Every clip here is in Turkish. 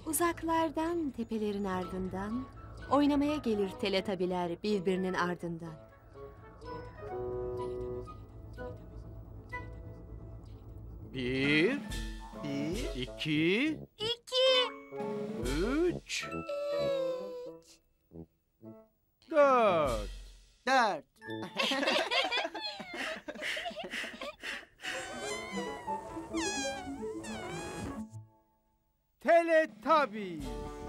Uzaklardan, tepelerin ardından oynamaya gelir teletabiler birbirinin ardından. Bir, iki, üç, dört. Teletubbies.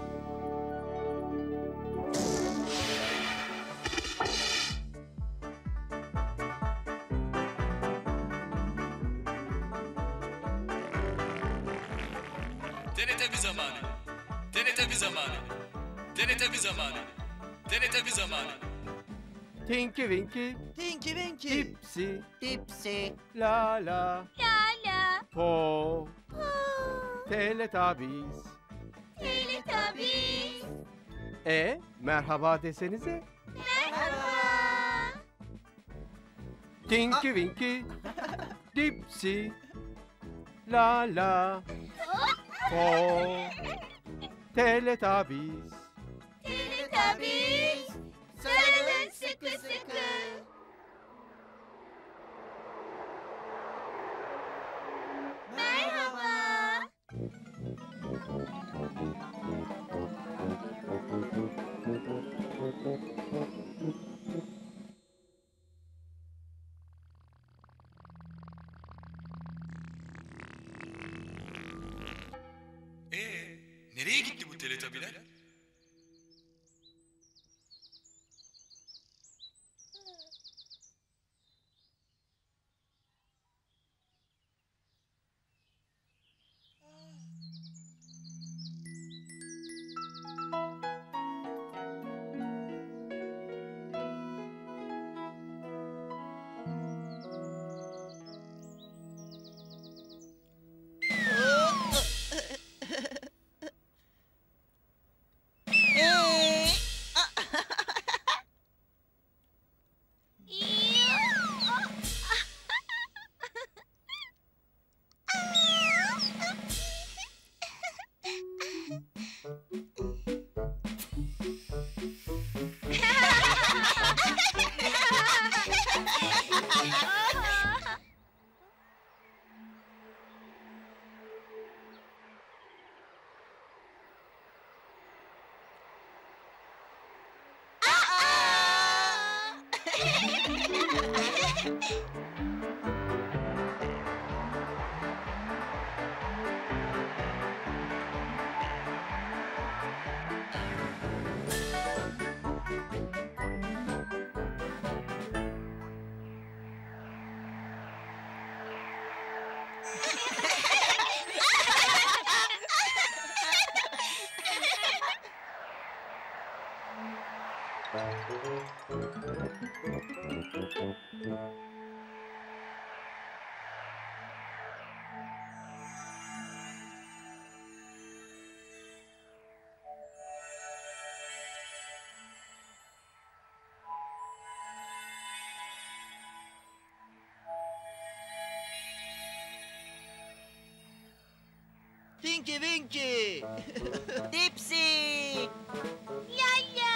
TRT zamanı. TRT zamanı. TRT zamanı. TRT zamanı. Tinky Winky, Tinky Winky. Dipsy, Dipsy. La La, Lala. Po, Teletubbies. Teletubbies. Merhaba desenize. Merhaba. Tinky Winky, Dipsy, La La, Po, Teletubbies. Teletubbies. Sarılın sıkı sıkı. Merhaba. Nereye gitti bu teletabiler? Tinky Winky. Dipsy. Lala.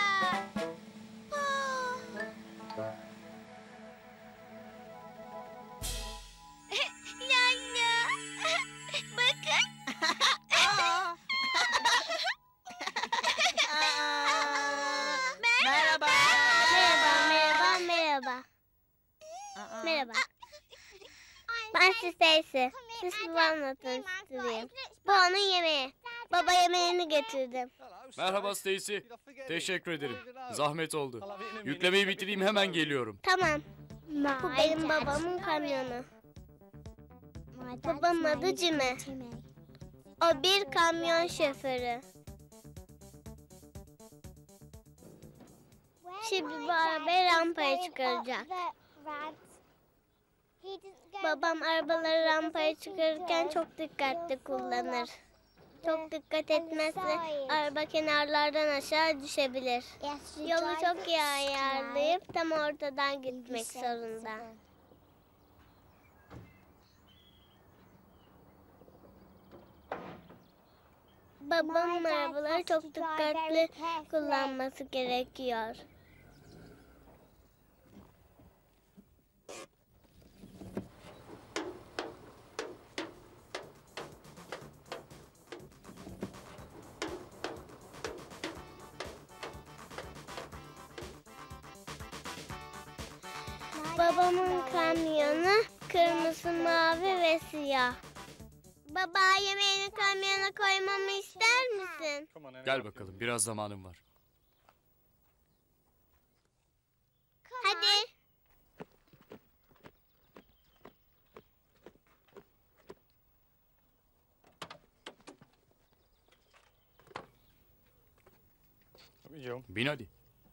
Lala. Bakın. Merhaba. Merhaba. Merhaba. Ben Stacy. Siz babamla tanıştırayım. Bu onun yemeği. Baba yemeğini getirdim. Merhaba Stacy. Teşekkür ederim. Zahmet oldu. Yüklemeyi bitireyim, hemen geliyorum. Tamam. Bu benim babamın kamyonu. Babamın adı Jimmy. O bir kamyon şoförü. Şimdi bu arabayı rampaya çıkaracak. Babam arabaları rampaya çıkarırken çok dikkatli kullanır. Çok dikkat etmezse araba kenarlardan aşağı düşebilir. Yolu çok iyi ayarlayıp tam ortadan gitmek zorunda. Babamın arabaları çok dikkatli kullanması gerekiyor. Babamın kamyonu kırmızı, mavi ve siyah. Baba, yemeğini kamyona koymamı ister misin? Gel bakalım, biraz zamanım var. Hadi. Bin hadi.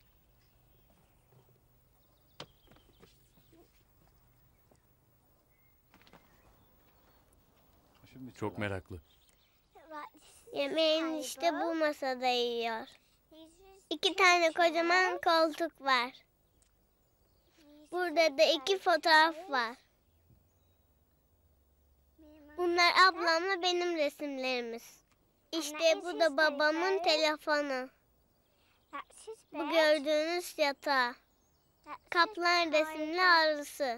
Çok meraklı. Yemeğini işte bu masada yiyor. 2 tane kocaman koltuk var. Burada da 2 fotoğraf var. Bunlar ablamla benim resimlerimiz. İşte bu da babamın telefonu. Bu gördüğünüz yatağı. Kaplan resimli arısı.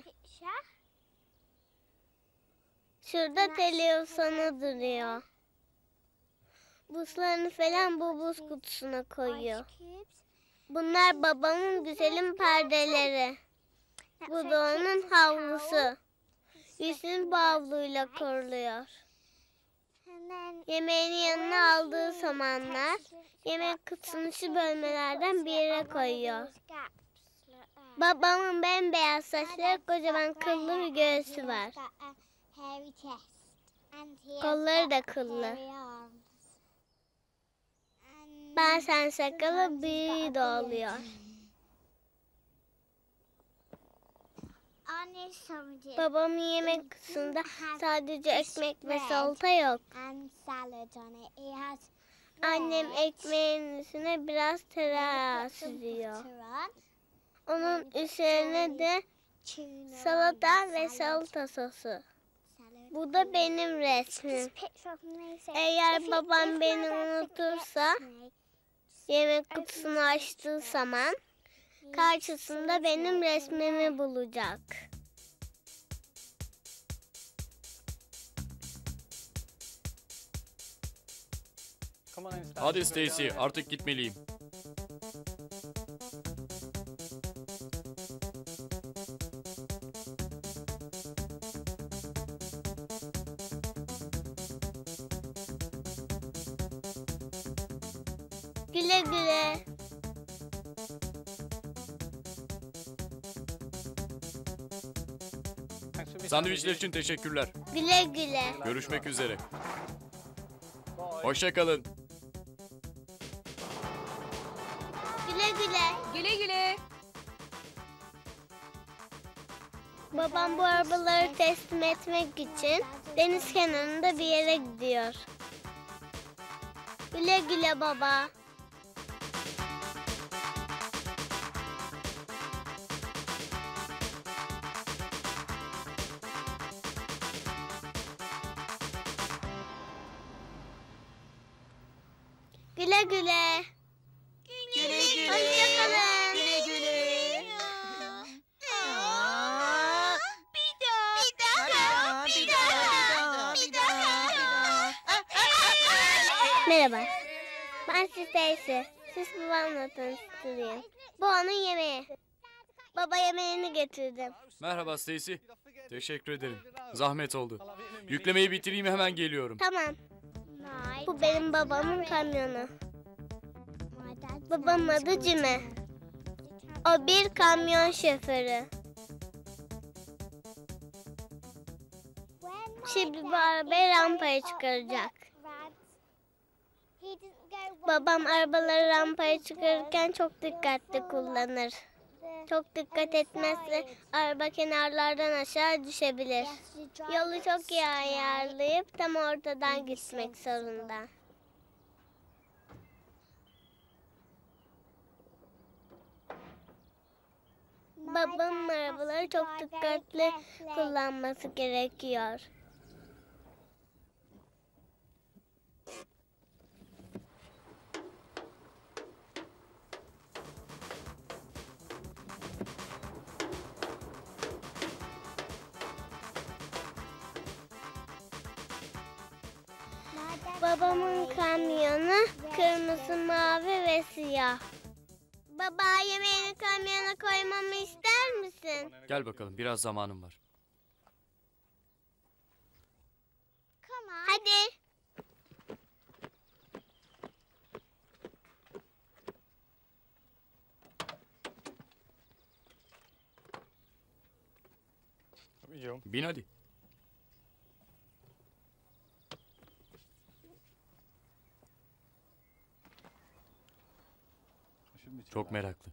Şurada televizyonu duruyor. Buzlarını falan bu buz kutusuna koyuyor. Bunlar babamın güzelim perdeleri. Bu da onun havlusu. Yüzünü bu havluyla kuruluyor. Yemeğini yanına aldığı zamanlar yemek kutusunu şu bölmelerden bir yere koyuyor. Babamın bembeyaz saçları, kocaman kıllı bir göğsü var. Kolları da kıllı. Bazen sakalı büyüğü de oluyor. Babamın yemek kutusunda sadece ekmek ve salata yok. Annem ekmeğin üstüne biraz tereyağı sürüyor. Onun üzerine de salata ve salata sosu. Bu da benim resmim. Eğer babam beni unutursa yemek kutusunu açtığı zaman karşısında benim resmimi bulacak. Hadi Stacy, artık gitmeliyim. Güle güle. Sandviçler için teşekkürler. Güle güle. Görüşmek üzere. Hoşça kalın. Güle güle. Güle güle. Babam bu arabaları teslim etmek için deniz kenarında bir yere gidiyor. Güle güle baba. Güle güle. Güle güle. Hoşça kalın. Güle güle. Merhaba. Ben Stacy. Siz babamla tanıştırayım. Bu onun yemeği. Baba yemeğini getirdim. Merhaba Stacy. Teşekkür ederim. Zahmet oldu. Yüklemeyi bitireyim, hemen geliyorum. Tamam. Bu benim babamın kamyonu. Babamın adı Cime. O bir kamyon şoförü. Şimdi bu arabayı rampaya çıkaracak. Babam arabaları rampaya çıkarırken çok dikkatli kullanır. Çok dikkat etmezse araba kenarlardan aşağı düşebilir. Yolu çok iyi ayarlayıp tam ortadan gitmek zorunda. Babamın arabaları çok dikkatli kullanması gerekiyor. Babamın kamyonu kırmızı, mavi ve siyah. Baba, yemeğini kamyona koymamı ister misin? Gel bakalım, biraz zamanım var. Hadi. Bin hadi. Çok meraklı.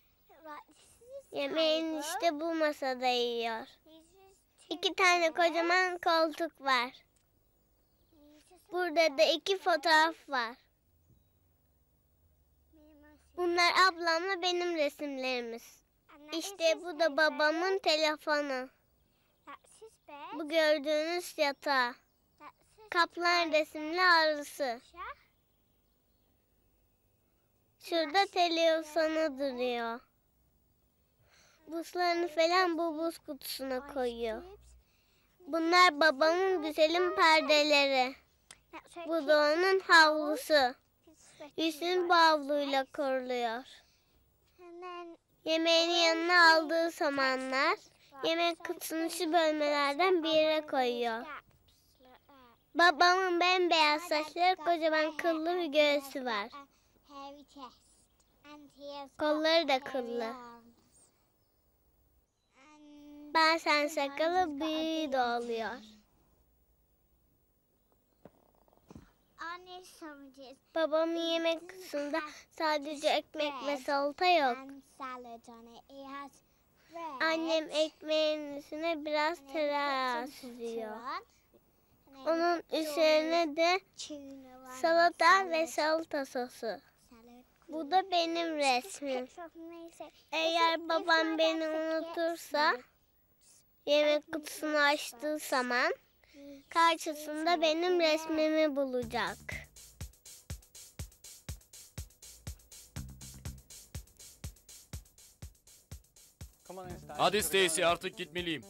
Yemeğini işte bu masada yiyor. 2 tane kocaman koltuk var. Burada da 2 fotoğraf var. Bunlar ablamla benim resimlerimiz. İşte bu da babamın telefonu. Bu gördüğünüz yatağı. Kaplan resimli arısı. Şurada televizyonu duruyor. Buzlarını falan bu buz kutusuna koyuyor. Bunlar babamın güzelim perdeleri. Bu da onun havlusu. Yüzünü bu havluyla koruluyor. Yemeğini yanına aldığı zamanlar yemek kutusunu şu bölmelerden bir yere koyuyor. Babamın bembeyaz saçları, kocaman kıllı bir göğsü var. Kolları da kıllı. Bazen sakalı büyüğü de oluyor. Babamın yemek kutusunda sadece ekmek ve salata yok. Annem ekmeğin üstüne biraz tereyağı sürüyor. Onun üzerine de salata ve salata sosu. Bu da benim resmim. Eğer babam beni unutursa yemek kutusunu açtığı zaman karşısında benim resmimi bulacak. Hadi Stacy, artık gitmeliyim.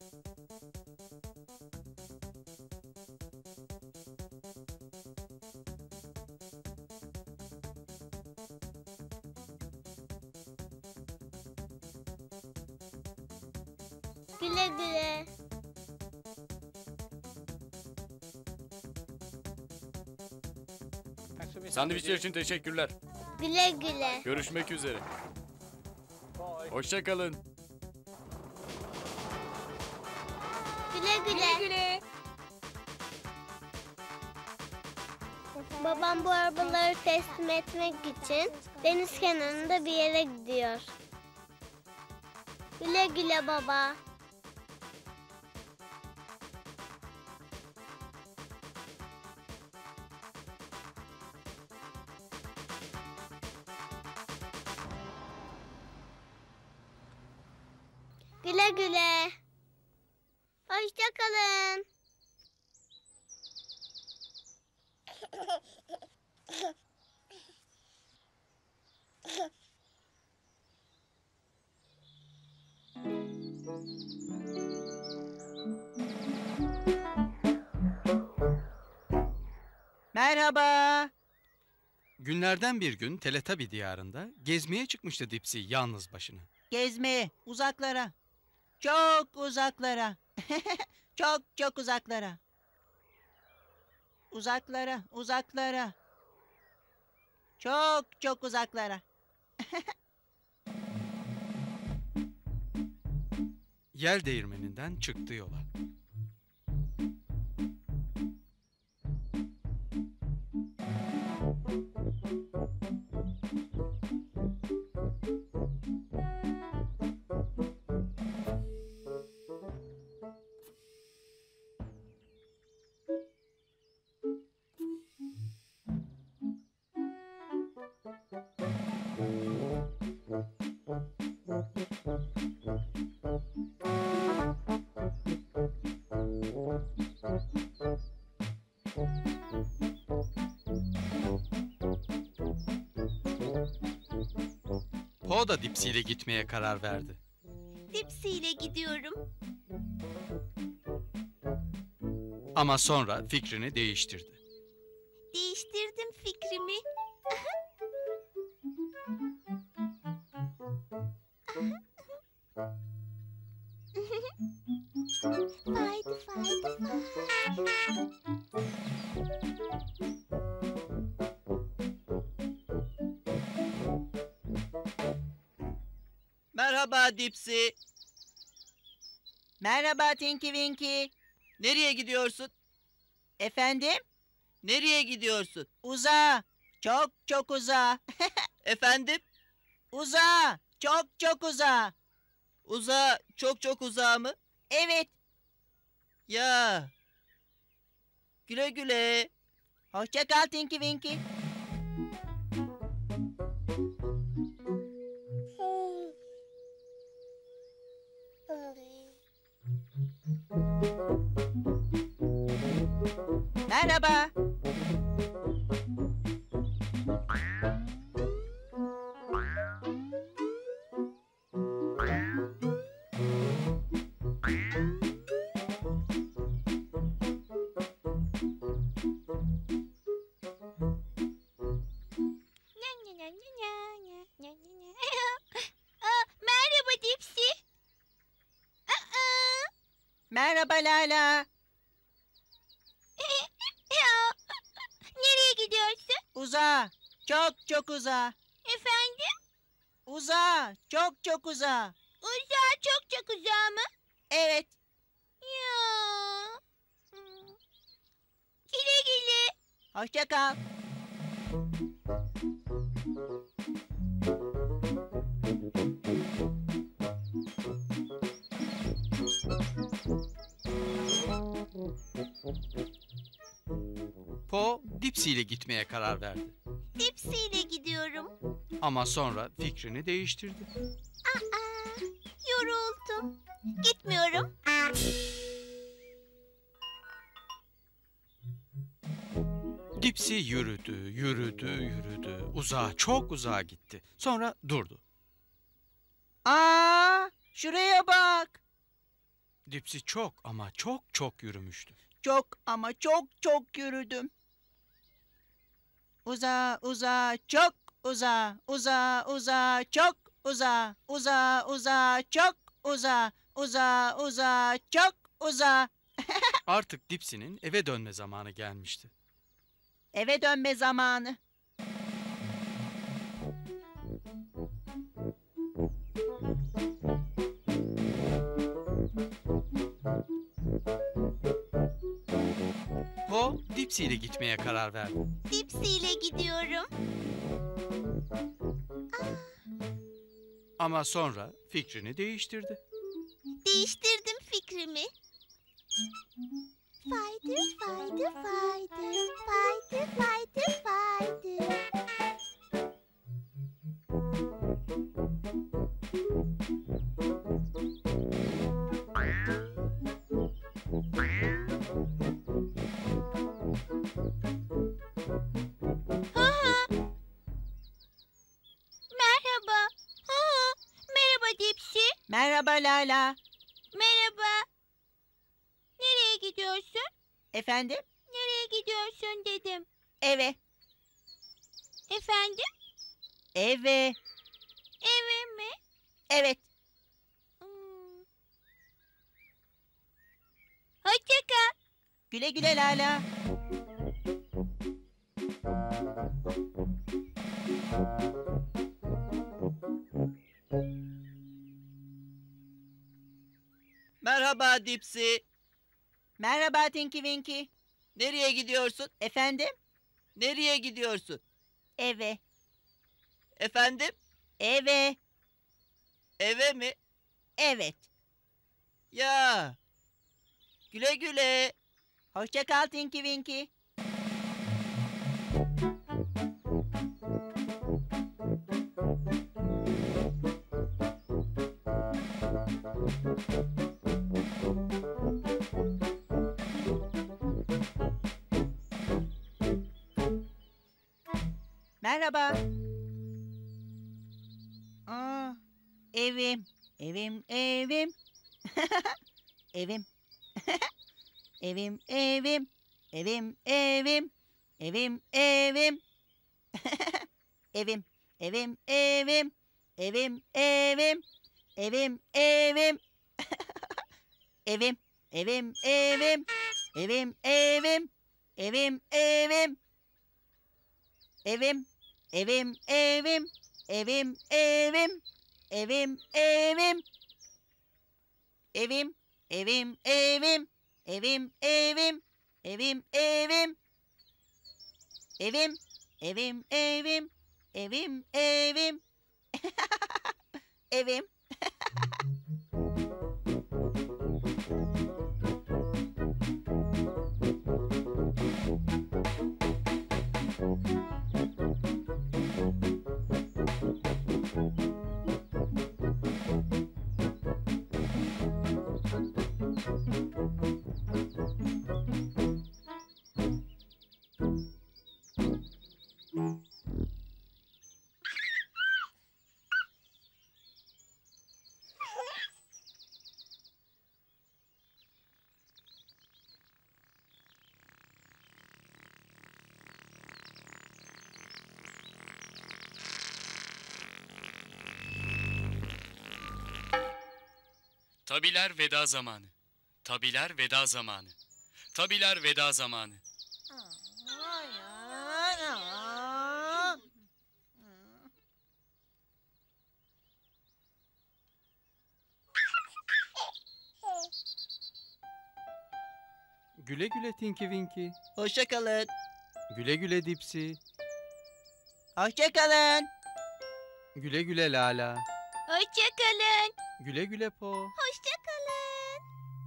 Güle güle. Sandviçler için teşekkürler. Güle güle. Görüşmek üzere. Hoşça kalın. Güle güle. Babam bu arabaları teslim etmek için deniz kenarında bir yere gidiyor. Güle güle baba. Güle güle. Hoşça kalın. Merhaba. Günlerden bir gün Teletabi diyarında gezmeye çıkmıştı Dipsy yalnız başına. Gezmeye, uzaklara. Çok uzaklara. Çok çok uzaklara. Uzaklara, uzaklara. Çok çok uzaklara. Yel değirmeninden çıktı yola. Po da Dipsy ile gitmeye karar verdi. Dipsy ile gidiyorum. Ama sonra fikrini değiştirdi. Değiştirdim fikrimi. Faydı faydı faydı. Merhaba Dipsy. Merhaba Tinky Winky. Nereye gidiyorsun? Efendim? Nereye gidiyorsun? Uzağa. Çok çok uzağa. Efendim? Uzağa. Çok çok uzağa. Uzağa, çok çok uzağa mı? Evet. Ya. Güle güle. Hoşça kal Tinky Winky. Merhaba. Merhaba Dipsy. Merhaba Lala. Nereye gidiyorsun? Uzağa. Çok çok uzağa. Efendim? Uzağa. Çok çok uzağa. Uzağa, çok çok uzağa mı? Evet. Ya. Güle güle. Hoşça kal. Po, Dipsy ile gitmeye karar verdi. Dipsy ile gidiyorum. Ama sonra fikrini değiştirdi. Yoruldum. Gitmiyorum. Dipsy yürüdü, yürüdü, yürüdü. Uzağa, çok uzağa gitti. Sonra durdu. Şuraya bak. Dipsy çok ama çok çok yürümüştü. Çok ama çok çok yürüdüm. Uzağa uzağa çok uzağa uzağa uzağa çok uzağa uzağa uzağa çok uzağa uzağa uzağa çok uzağa. Artık Dipsy'nin eve dönme zamanı gelmişti. Eve dönme zamanı. Po, Dipsy ile gitmeye karar verdi. Dipsy ile gidiyorum. Ama sonra fikrini değiştirdi. Değiştirdim fikrimi. Faydı faydı faydı. Faydı faydı faydı. Merhaba. Merhaba Dipsy. Merhaba Lala. Merhaba. Nereye gidiyorsun? Efendim? Nereye gidiyorsun dedim. Eve. Efendim? Eve. Eve mi? Evet. Hoşça kal. Güle güle Lala. Merhaba Dipsy. Merhaba Tinky Winky. Nereye gidiyorsun? Efendim? Nereye gidiyorsun? Eve. Efendim? Eve. Eve mi? Evet. Ya. Güle güle. Hoşça kal Tinky Winky. Merhaba. Evim, evim, evim. Evim. Evim, evim, evim, evim. Evim, evim. Evim, evim, evim. Evim, evim. Evim, evim. Evim, evim, evim. Evim, evim. Evim, evim. Evim, evim, evim. Evim, evim. Evim, evim. Evim, evim, evim. Evim, evim. Evim, evim. Evim, evim, evim. Evim, evim. Evim. Tabiler veda zamanı. Tabiler veda zamanı. Tabiler veda zamanı. Güle güle Tinky Winky. Hoşça kalın. Güle güle Dipsy. Hoşça kalın. Güle güle Lala. Hoşça kalın. Güle güle Po. Hoşça kalın.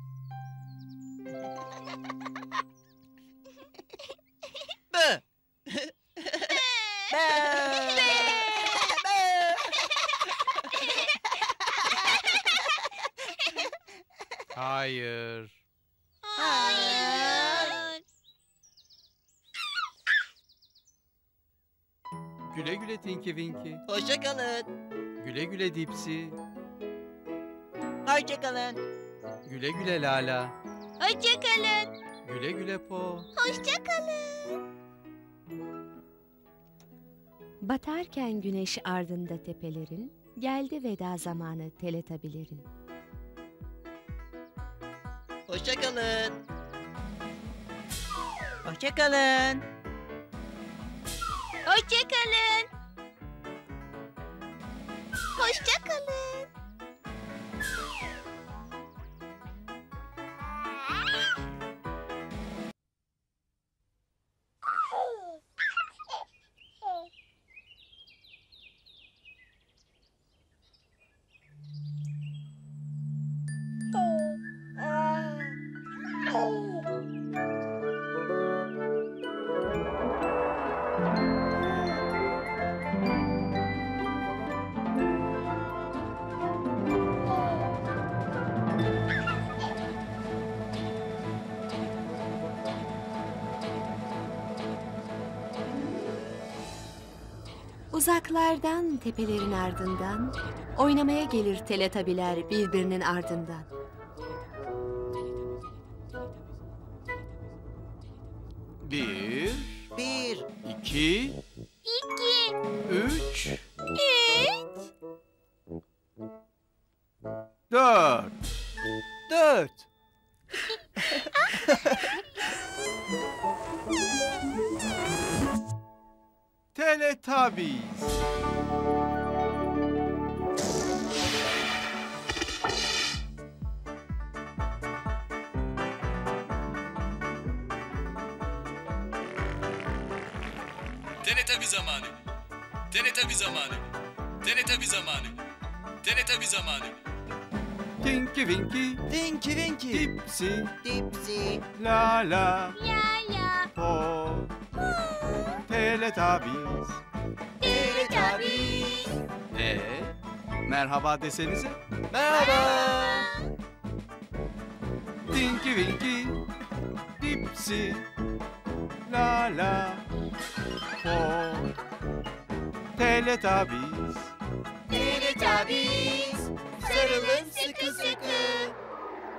Bı. Bı. Hayır. Hayır. Güle güle Tinky Winky. Hoşça kalın. Güle güle Dipsy. Hoşça kalın. Güle güle Lala. Hoşça kalın. Güle güle Po. Hoşça kalın. Batarken güneş ardında tepelerin, geldi veda zamanı teletabilerin. Hoşça kalın. Hoşça kalın. Hoşça kalın. Hoşça kalın. Uzaklardan tepelerin ardından, oynamaya gelir teletabiler birbirinin ardından. Bir, Bir. iki, 2, üç, 3, dört. Dört. Teletubbies. Teletabi zamanı. Teletabi zamanı. Teletabi zamanı. Teletabi zamanı. Tinky Winky, Tinky Winky. Dipsy, Dipsy. Lala, Lala. Po. Teletubbies. Teletubbies. Merhaba desenize. Merhaba. Tinky Winky, Dipsy, Lala, Po. Teletubbies. Teletubbies. Sarılın sıkı sıkı.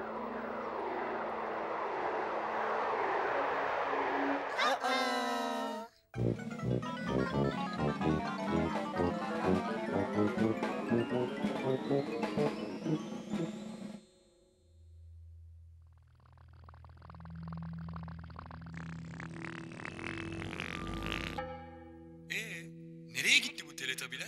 Aa. Nereye gitti bu teletabiler?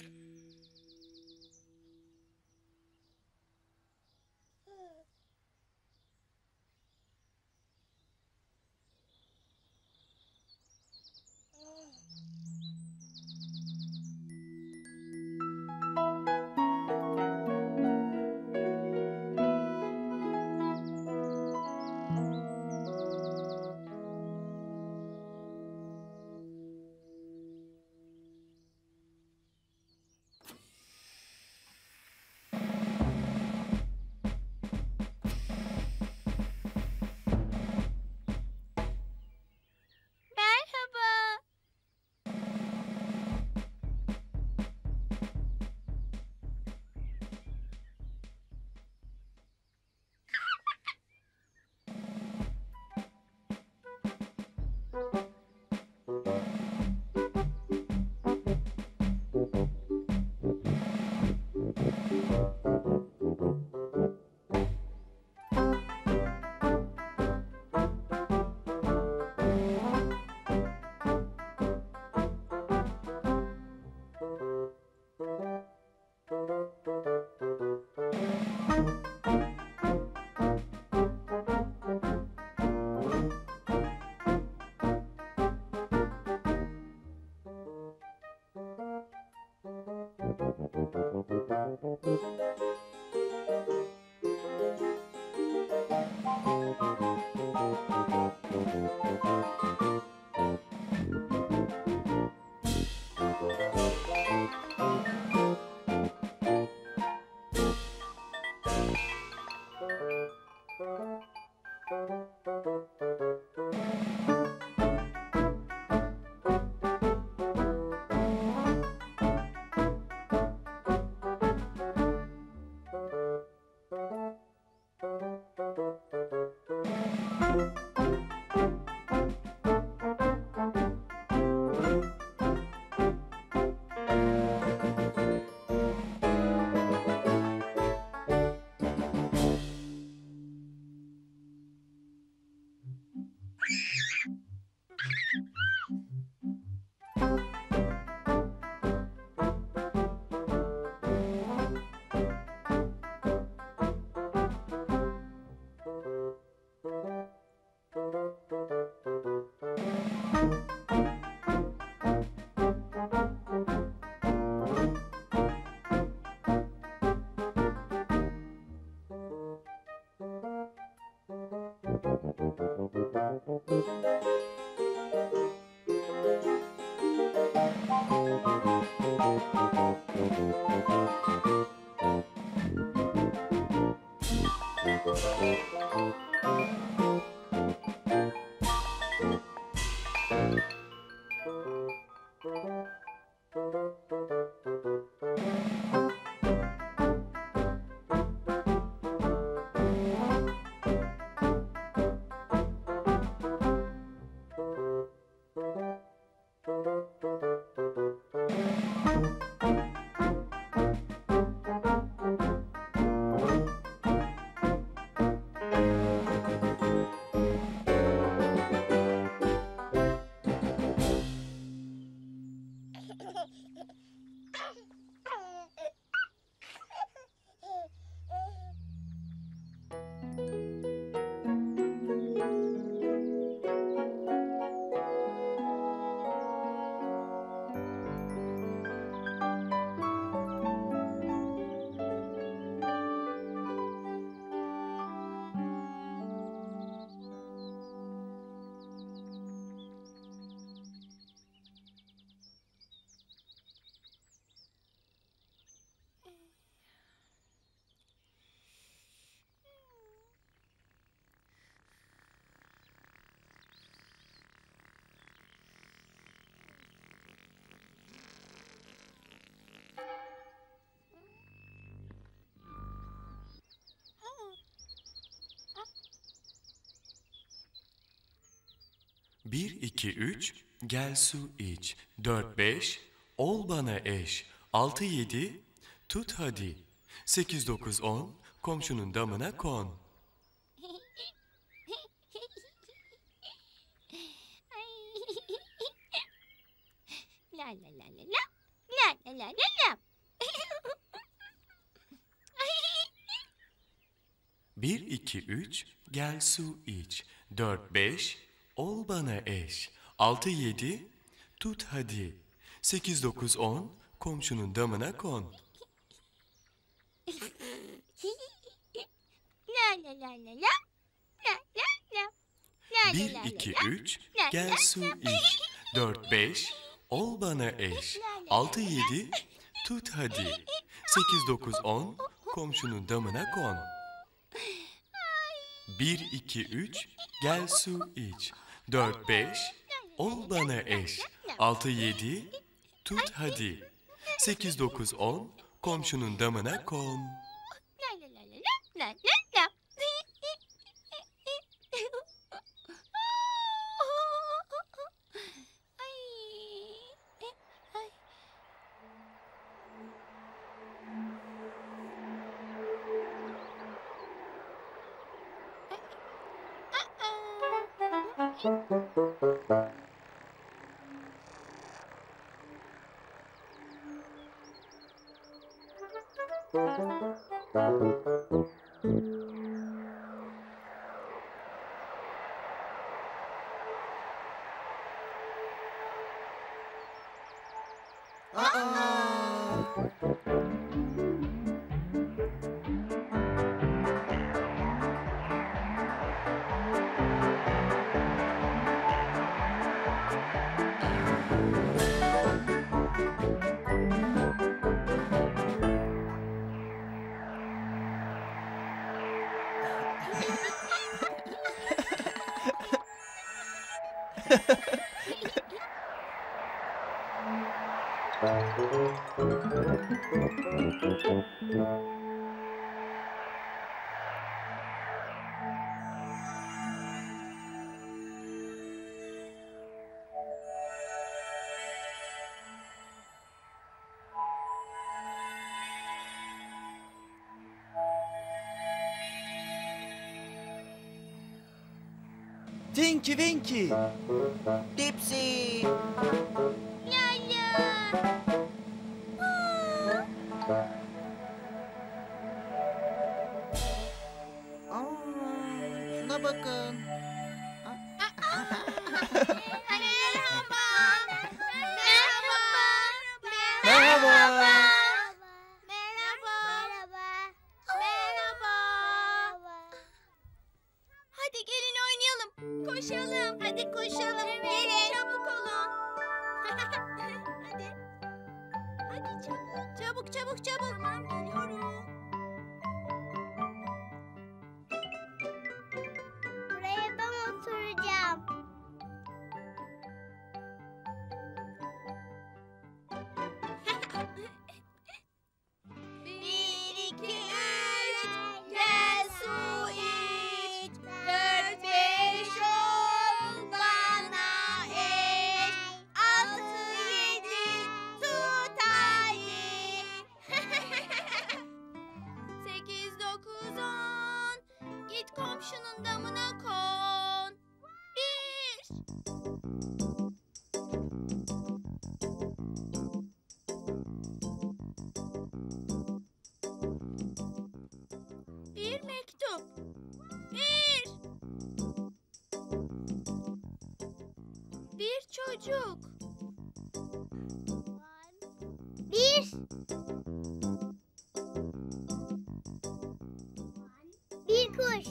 Merhaba. 1, 2, 3, gel su iç. 4, 5, ol bana eş. 6, 7, tut hadi. 8, 9, 10, komşunun damına kon. La la la la la. La la la la la. 1, 2, 3, gel su iç. 4, 5, ol bana eş. 6, 7, tut hadi. 8, 9, 10, komşunun damına kon. La la la la la. La la la. La 1, la la 2, la. 3, gel su iç. 4, 5, ol bana eş. 6, 7, tut hadi. 8, 9, 10, komşunun damına kon. 1, 2, 3, gel su iç. 4, 5, ol bana eş. 6, 7, tut hadi. 8, 9, 10, komşunun damına kon. La la la la la. La la la. Tinky Winky. Dipsy. La la. Şuna bakın. Merhaba. Merhaba. Hadi gelin oynayalım. Koşalım. Hadi koşalım. Gelin. Çabuk olun. Hadi. Hadi çabuk. Çabuk çabuk çabuk. Tamam geliyorum. Buraya ben oturacağım. Bir, iki, üç, gel su iç. Dört, beş, ol bana eş. Altı, yedi, tut haydi. 8, 9, 10, git komşunun damına kon. 1. Bir mektup. 1. Bir çocuk. 1. Bir kuş.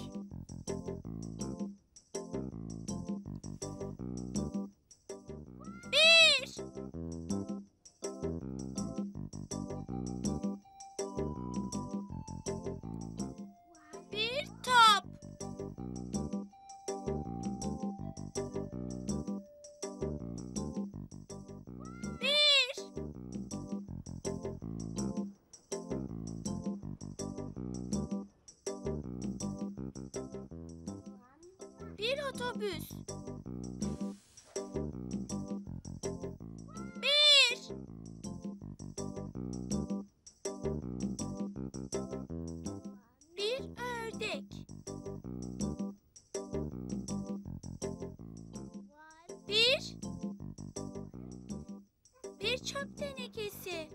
1. Bir top. 1. Bir otobüs. çöp tenekesi.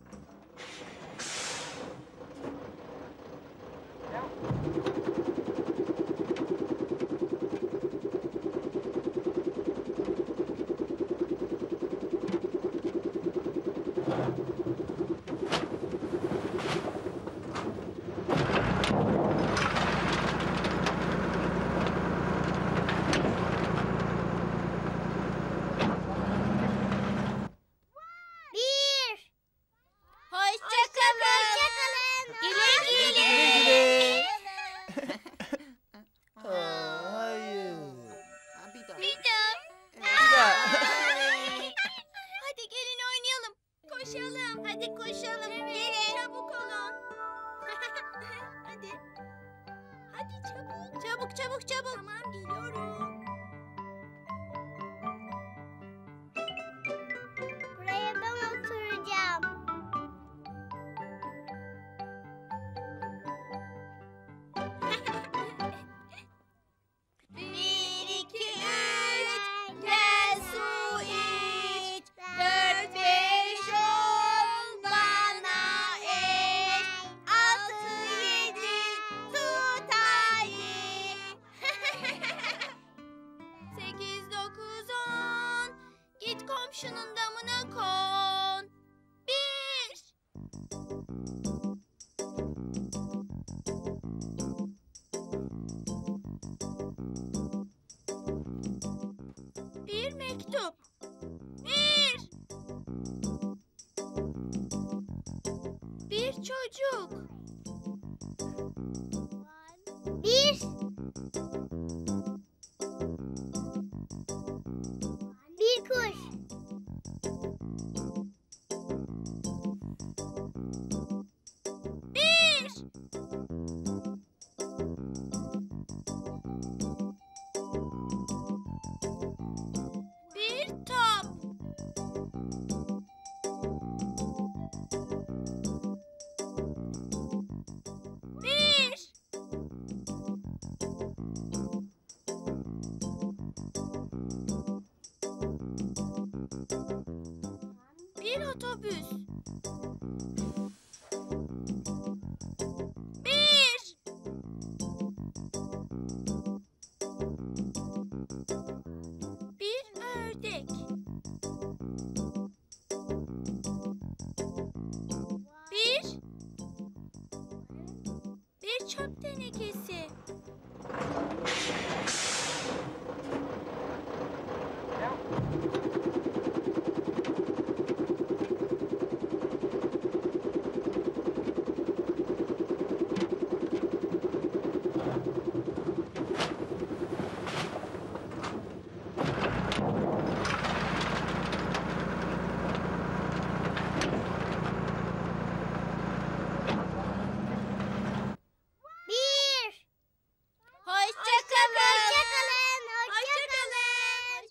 Bir. Hoşça kalın. Güle güle. Hayır. Bir daha. Bir daha. Hadi gelin oynayalım. Koşalım. Hadi koşalım. Gelin. Çabuk olun. Hadi. Hadi çabuk. Çabuk çabuk çabuk. Tamam geliyorum. Buraya ben oturacağım. Bir, iki, üç, gel su iç. Dört, beş, on, bana eş. Altı, yedi, tut ayı. Sekiz, dokuz, on, git komşunun damına kon. Bir. Bir mektup. Bir. Bir çocuk. Bir. Bir kuş. Bir. Bir top. Bir. Bir otobüs. Bir. Bir ördek. Bir. Bir çöp tenekesi. Bir. Hoşça kalın. Hoşça kalın. Hoşça kalın.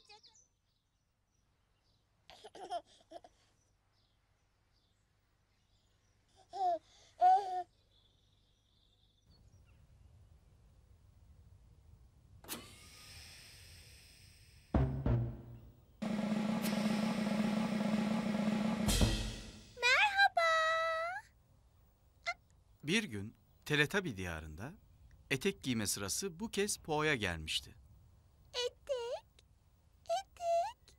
Bir gün Teletabi diyarında etek giyme sırası bu kez Po'ya gelmişti. Etek. Etek.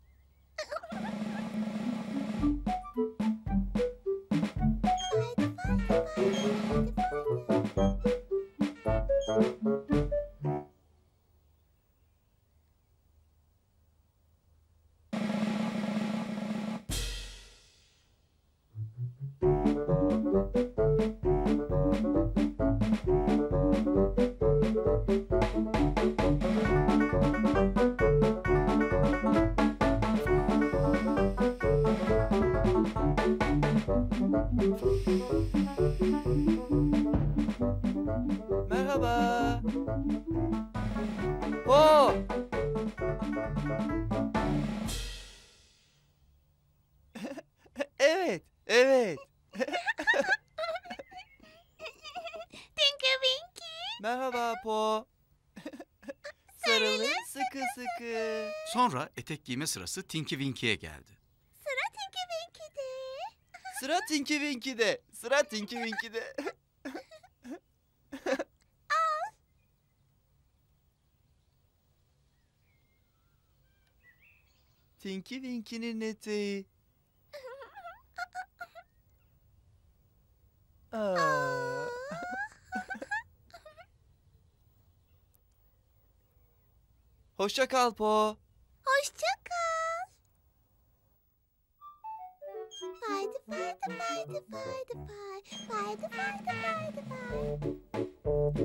Merhaba. Po. Evet, evet. Tinky Winky. Merhaba Po. Sarılın sıkı sıkı. Sonra etek giyme sırası Tinky Winky'ye geldi. Sıra Tinky Winky. Sıra Tinky Winky'de. Sıra Tinky Winky'de. Tinky Winky'nin eteği. Aa. Hoşça kal Po. Hoşça kal. Faydı faydı faydı faydı faydı faydı faydı faydı.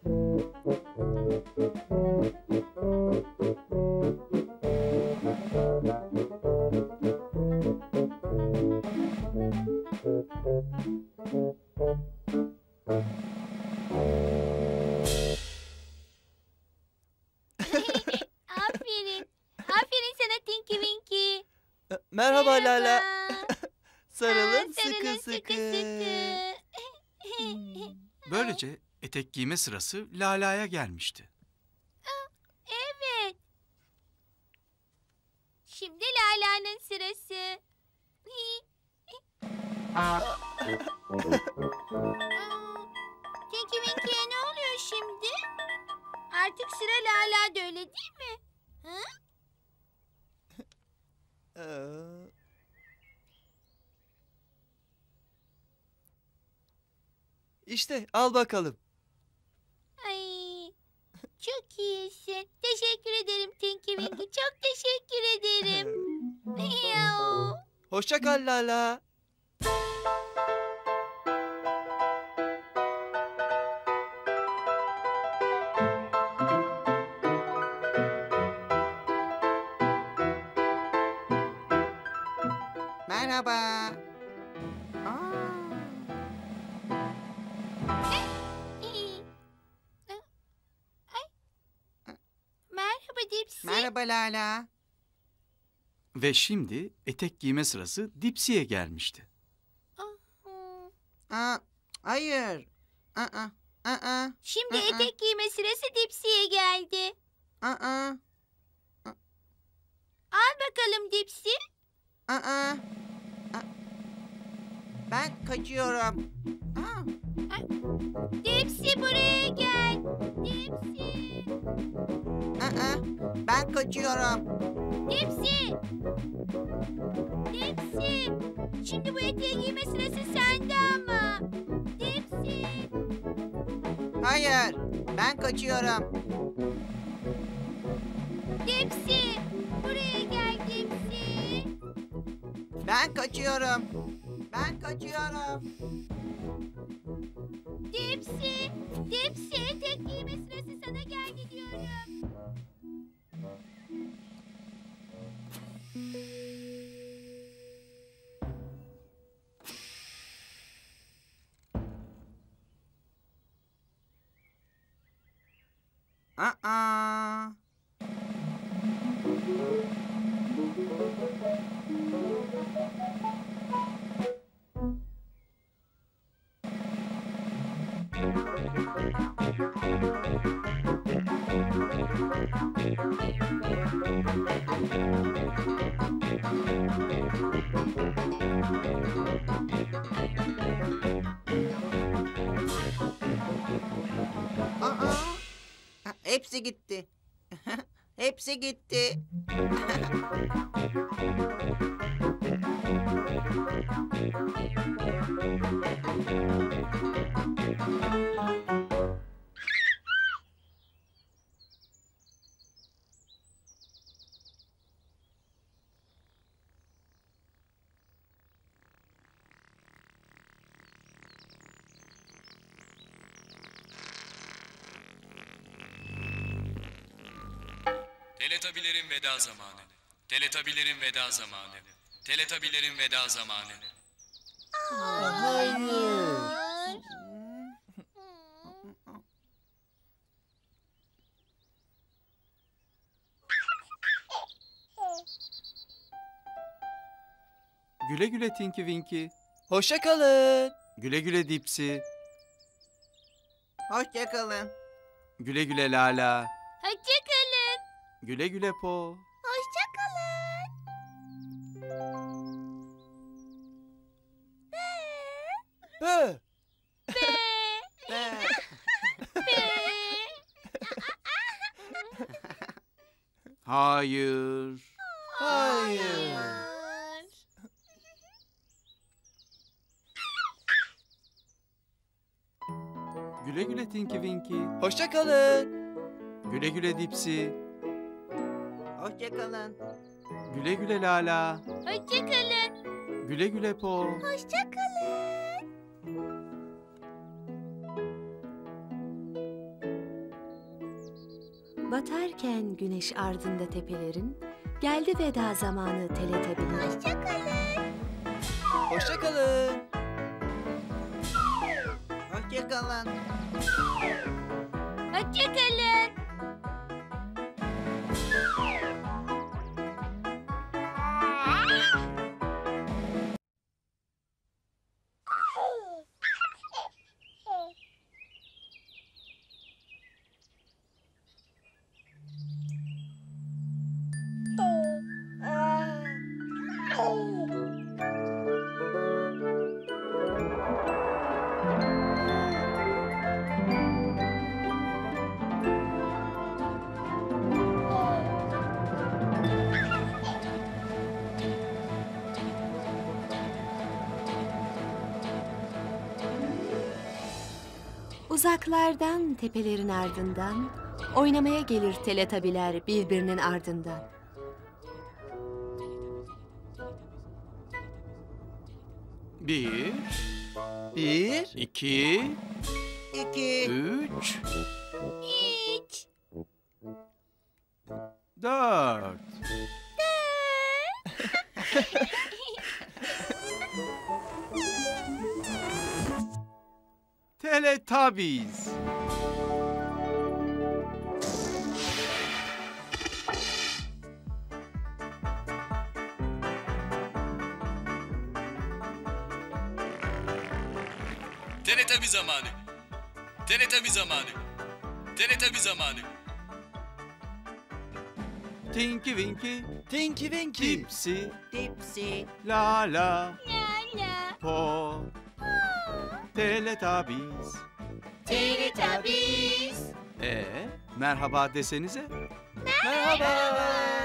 Aferin. Aferin sana Tinky Winky. Merhaba Lala. Merhaba. Sarılın Sarılın sıkı sıkı. Böylece etek giyme sırası Lala'ya gelmişti. Evet. Şimdi Lala'nın sırası. Tinky Winky'ye ne oluyor şimdi? Artık sıra Lala'da öyle değil mi? Hı? İşte al bakalım. Ay, çok iyisin. Teşekkür ederim Tinky Winky. Çok teşekkür ederim. Yahu. Hoşça kal Lala. Merhaba. Merhaba Dipsy. Merhaba Lala. Ve şimdi etek giyme sırası Dipsy'ye gelmişti. Hayır. Şimdi etek giyme sırası Dipsy'ye geldi. Al bakalım Dipsy. Ben kaçıyorum. Dipsy buraya gel. Dipsy. Ben kaçıyorum. Dipsy. Dipsy. Şimdi bu eteği giyme sırası sende ama. Dipsy. Hayır. Ben kaçıyorum. Dipsy. Buraya gel Dipsy. Ben kaçıyorum. Ben kaçıyorum. Dipsy. Dipsy etek giyme sırası sana geldi diyorum. Hepsi gitti. Hepsi gitti. Teletabilerin veda zamanı. Teletabilerin veda zamanı. Teletabilerin veda zamanı. Hayır. Güle güle Tinky Winky. Hoşça kalın. Güle güle Dipsy. Hoşça kalın. Güle güle Lala. Hoşça kalın. Güle güle Po. Hoşça kalın. Hayır. Hayır. Güle güle Tinky Winky. Hoşça kalın. Güle güle Dipsy. Hoşçakalın. Güle güle Lala. Hoşçakalın. Güle güle Po. Hoşçakalın. Batarken güneş ardında tepelerin, geldi veda zamanı Teletabilerin. Hoşçakalın. Hoşça kalın. Hoşçakalın. Hoşçakalın. Uzaklardan tepelerin ardından, oynamaya gelir teletabiler birbirinin ardından. Bir, Bir, iki, 2, üç, Hiç. 4. Teletubbies. Teletabi zamanı. Teletabi zamanı. Teletabi zamanı. Tinky Winky. Tinky Winky. Dipsy. Dipsy. Lala. La. Po. Teletubbies. Teletubbies. Merhaba desenize. Merhaba.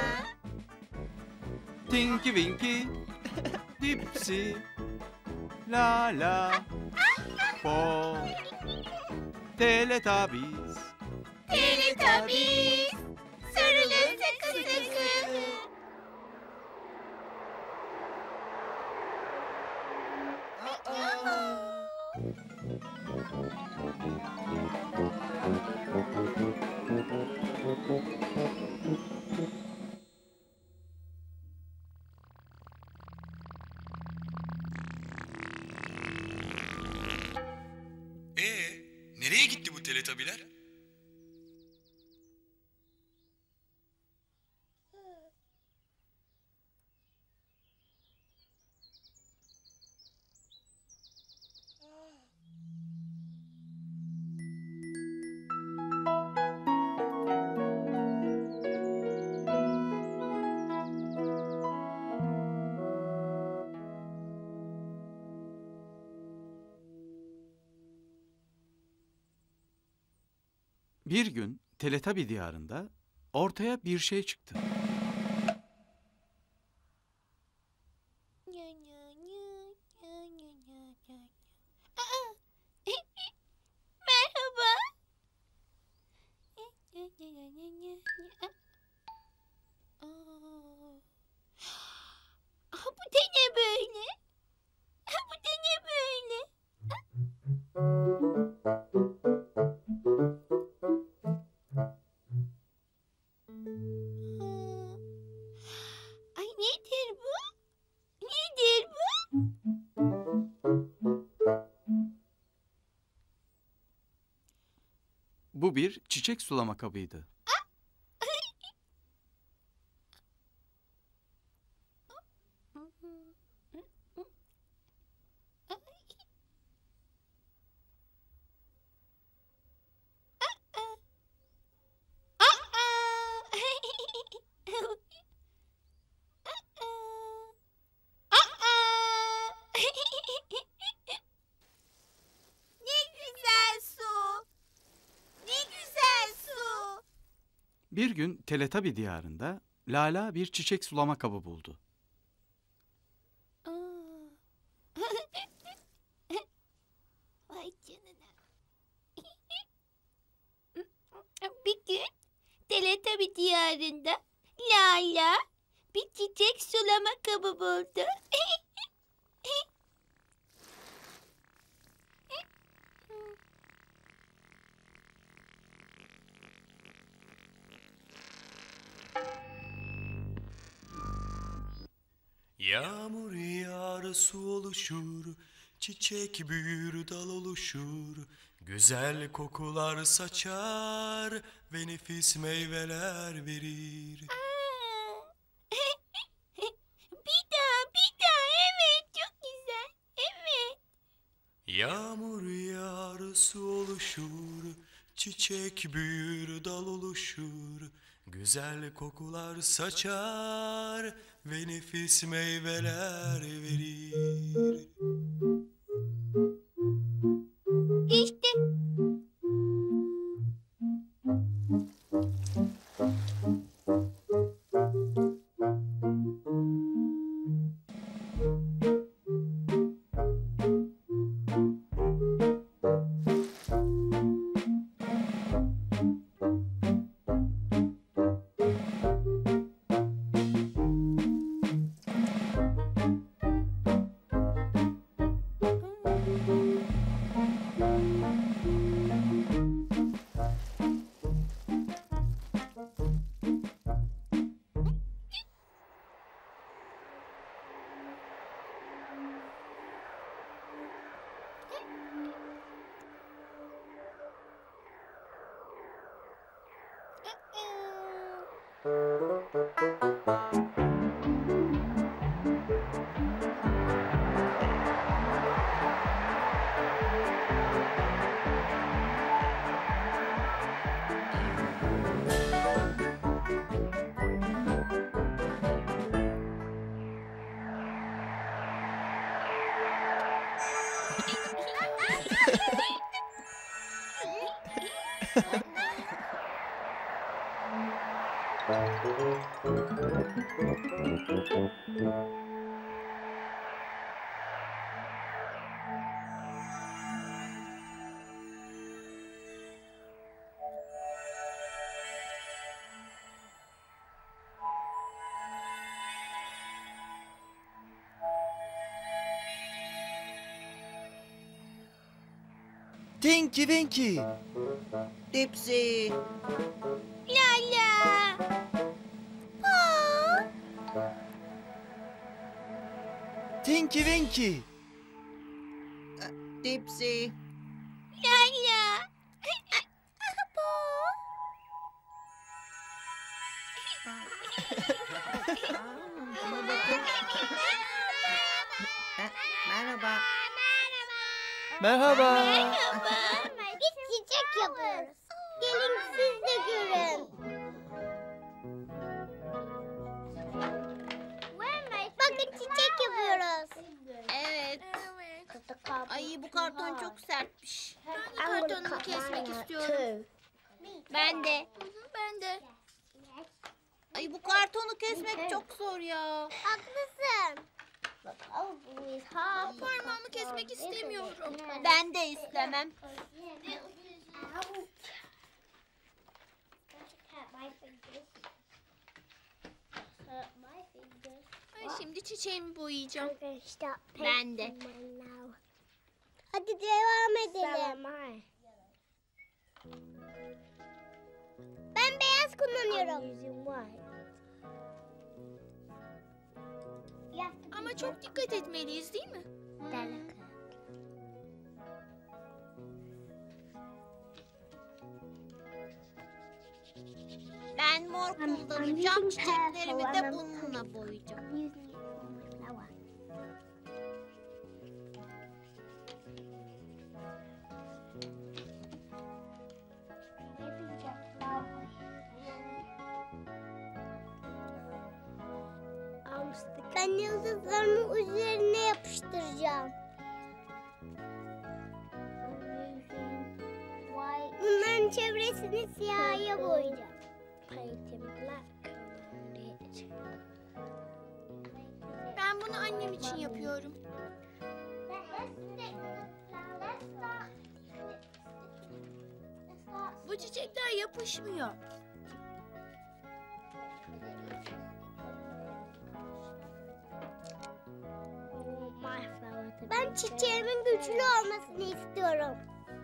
Tinky Winky. Dipsy. Lala. Po. Teletubbies. Teletubbies. Sarılın sıkı sıkı. Nereye gitti bu teletabiler? Bir gün Teletabi diyarında ortaya bir şey çıktı. Merhaba. Bu da ne böyle? Bu da ne böyle? Ay nedir bu? Nedir bu? Bu bir çiçek sulama kabıydı. Ne güzel su. Ne güzel su. Bir gün Teletabi diyarında Lala bir çiçek sulama kabı buldu. Vay canına. Bir gün Teletabi diyarında Lala bir çiçek sulama kabı buldu. Yağmur yağar, su oluşur, çiçek büyür, dal oluşur. Güzel kokular saçar ve nefis meyveler verir. Bir daha, evet, çok güzel, evet. Yağmur yağar, su oluşur, çiçek büyür, dal oluşur. Güzel kokular saçar ve nefis meyveler verir. İşte. Tinky Winky. Dipsy. Lala. Aa, Tinky Winky. Dipsy. Lala. Merhaba. Merhaba. Biz çiçek yapıyoruz. Gelin siz de görün. Bakın çiçek yapıyoruz. Evet. Ay bu karton çok sertmiş. Kartonumu kesmek istiyorum. Ben de. Ben de. Ay bu kartonu kesmek çok zor ya. Haklısın. Parmağımı kesmek istemiyorum. Ben de istemem. Ay, şimdi çiçeğimi boyayacağım. Ben de. Hadi devam edelim. Ben beyaz kullanıyorum. Ama çok dikkat etmeliyiz değil mi? Ben mor kullanacağım. Çiçeklerimi de bununla boyayacağım. Ben yıldızlarımı üzerine yapıştıracağım. Bunların çevresini siyaha boyayacağım. Ben bunu annem için yapıyorum. Bu çiçekler yapışmıyor. Ben çiçeğimin güçlü olmasını istiyorum.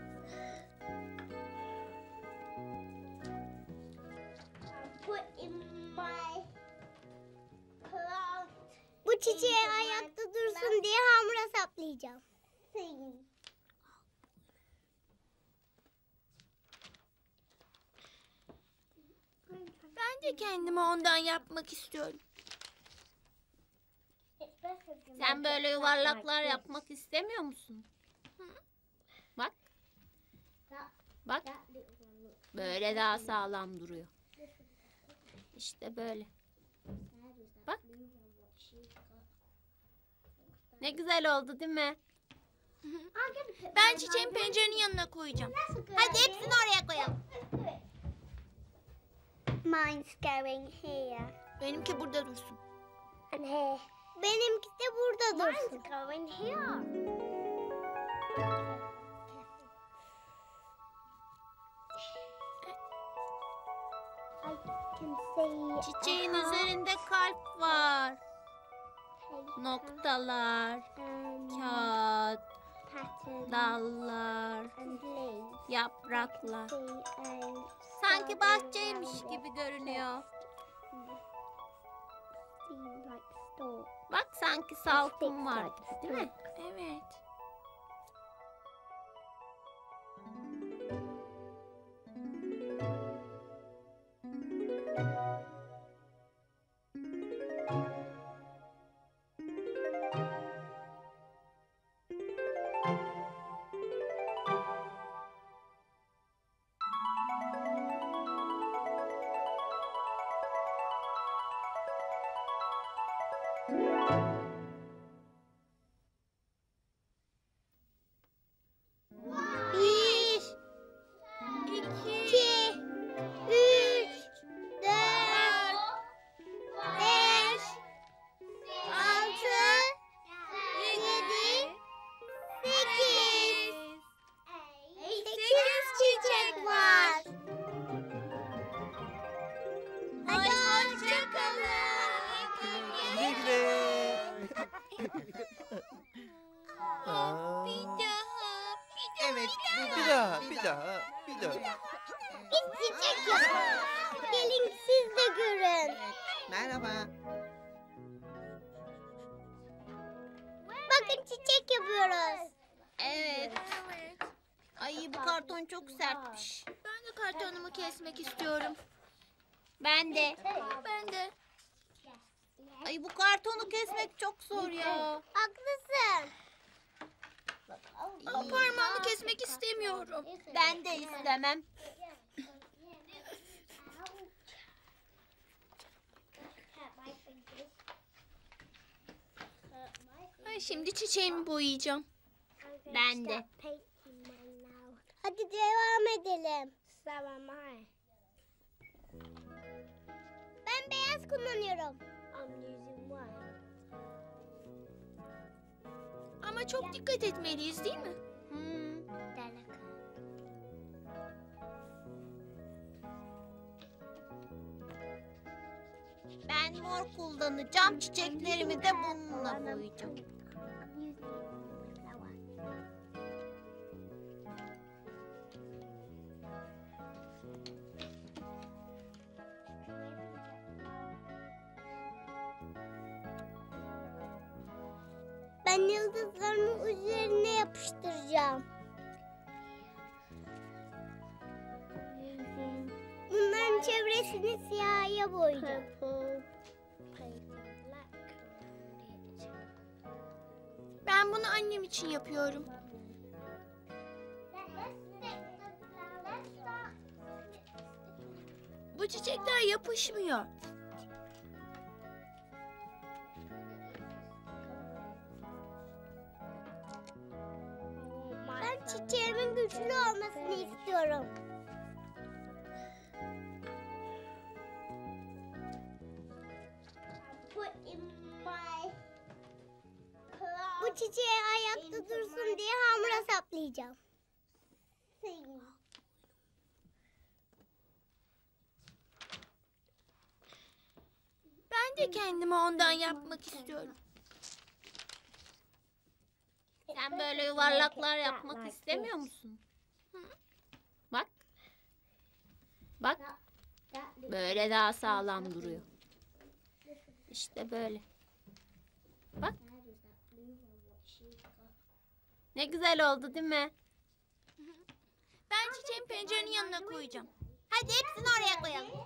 Bu çiçeği ayakta dursun diye hamura saplayacağım. Ben de kendime ondan yapmak istiyorum. Sen böyle yuvarlaklar yapmak istemiyor musun? Bak. Bak. Böyle daha sağlam duruyor. İşte böyle. Bak. Ne güzel oldu değil mi? Ben çiçeğin pencerenin yanına koyacağım. Hadi hepsini oraya koyalım. Mine's going here. Benimki burada dursun. And here. Benimki de burada dursun. Mine's going here. Çiçeğin üzerinde kalp var. Noktalar, kağıt, dallar, yapraklar. Sanki bahçeymiş gibi görünüyor. Bak sanki salkım var, değil mi? Evet. Bir, iki, üç, dört, beş, altı, yedi, sekiz. 8 çiçek var. Hadi hoşça kalın. Güle güle. Aa, evet, bir daha. Biz çiçek yapıyoruz. Gelin siz de görün. Merhaba. Bakın çiçek yapıyoruz. Evet. Ay bu karton çok sertmiş. Ben de kartonumu kesmek istiyorum. Ben de. Ben de. Ay bu kartonu kesmek çok zor ya. Haklısın. Ama parmağımı kesmek istemiyorum. Ben de istemem. Ay, şimdi çiçeğimi boyayacağım. Ben de. Hadi devam edelim. Ben beyaz kullanıyorum. Ama çok dikkat etmeliyiz değil mi? Ben mor kullanacağım. Çiçeklerimi de bununla boyayacağım. Ben yıldızlarımı üzerine yapıştıracağım. Bunların çevresini siyaha boyayacağım. Ben bunu annem için yapıyorum. Bu çiçekler yapışmıyor. Ben çiçeğimin güçlü olmasını istiyorum. çiçeği ayakta dursun diye hamura saplayacağım. Ben de kendime ondan yapmak istiyorum. Sen böyle yuvarlaklar yapmak istemiyor musun? Hı? Bak. Bak. Böyle daha sağlam duruyor. İşte böyle. Bak. Ne güzel oldu değil mi? Ben çiçeğin pencerenin yanına koyacağım. Hadi hepsini oraya koyalım.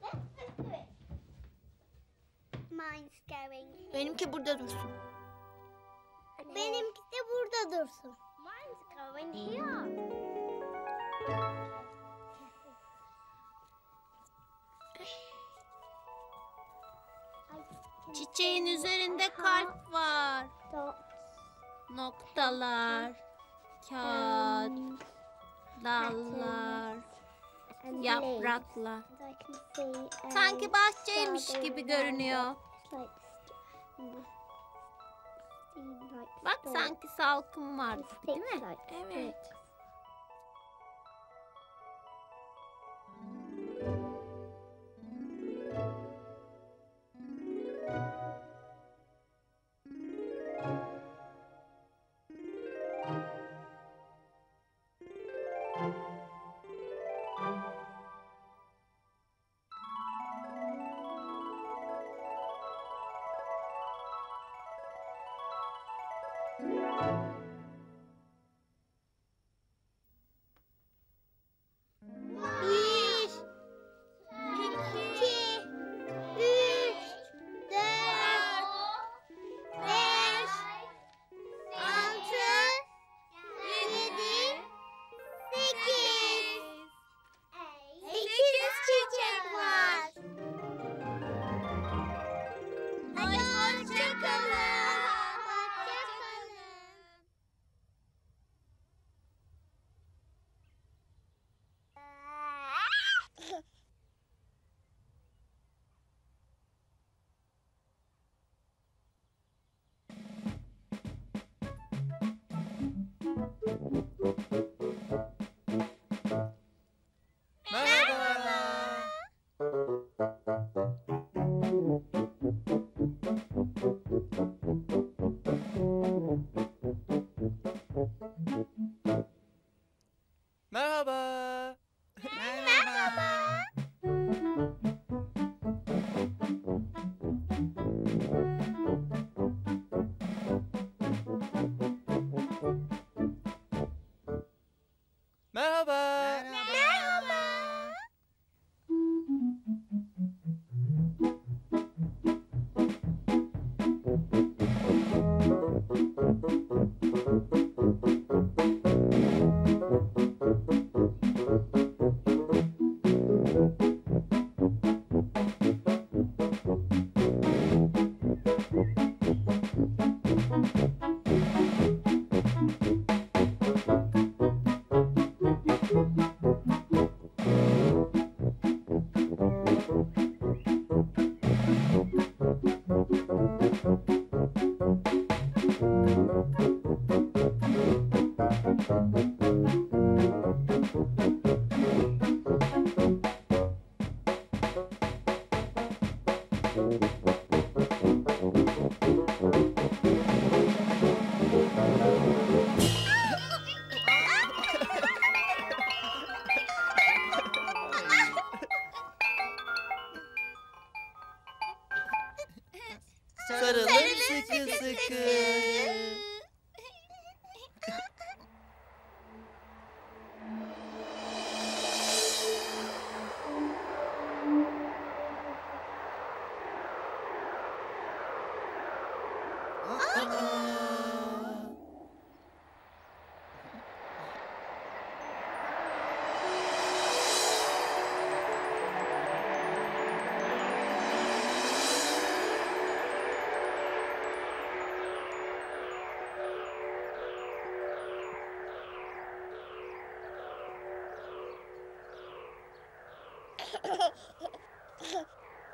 Benimki burada dursun. Benimki de burada dursun. Çiçeğin üzerinde kalp var. Noktalar, kağıt, dallar, yapraklar. Sanki bahçeymiş gibi görünüyor. Bak sanki salkım var, değil mi? Evet. Merhaba. Merhaba. Sarılın sıkı sıkı. Oh.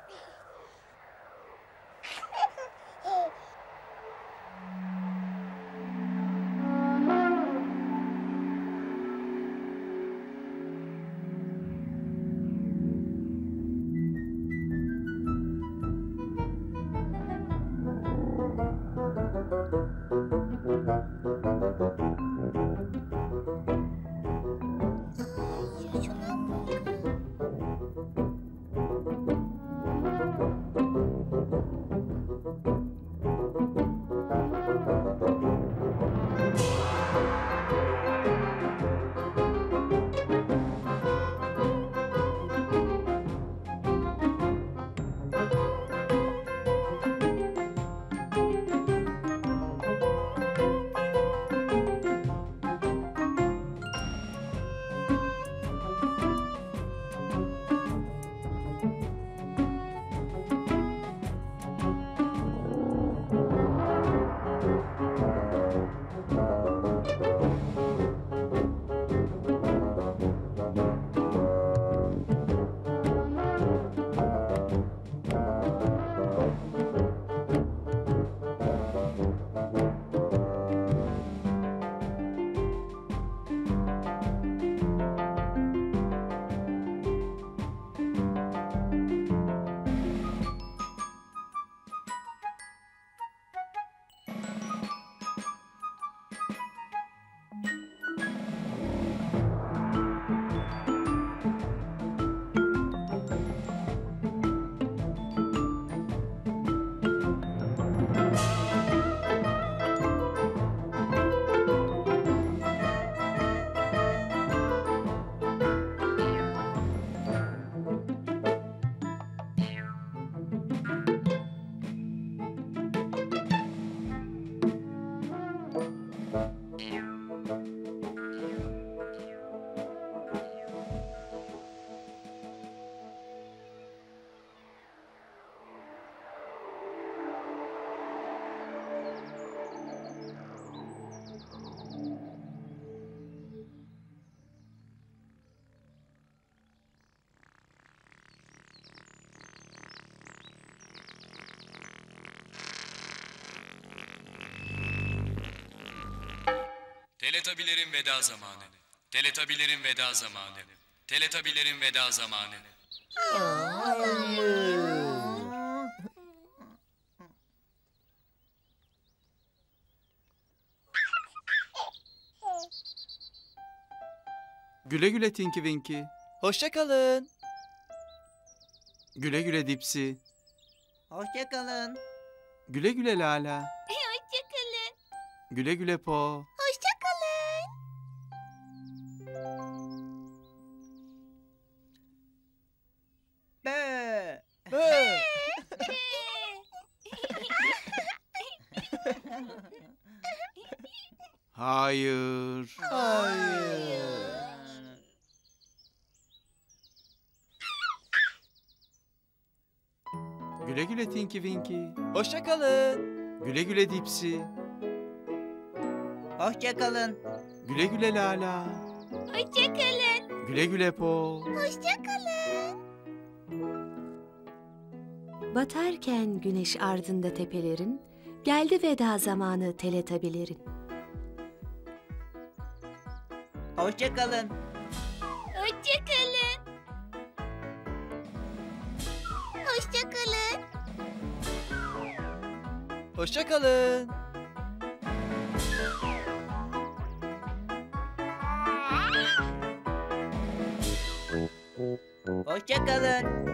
Teletabilerin veda zamanı. Teletabilerin veda zamanı. Teletabilerin veda zamanı. Güle güle Tinky Winky. Hoşça kalın. Güle güle Dipsy. Hoşça kalın. Güle güle Lala. Hoşçakalın. Güle güle Po. Hoşçakalın. Bö. Bö. Hayır. Hayır. Güle güle Tinky Winky. Hoşça kalın. Güle güle Dipsy. Hoşça kalın. Güle güle Lala. Hoşçakalın. Güle güle Po. Hoşçakalın. Batarken güneş ardında tepelerin, geldi veda zamanı teletabilerin. Hoşça kalın. Hoşçakalın. Hoşçakalın. Hoşça kalın. Hoşça kalın.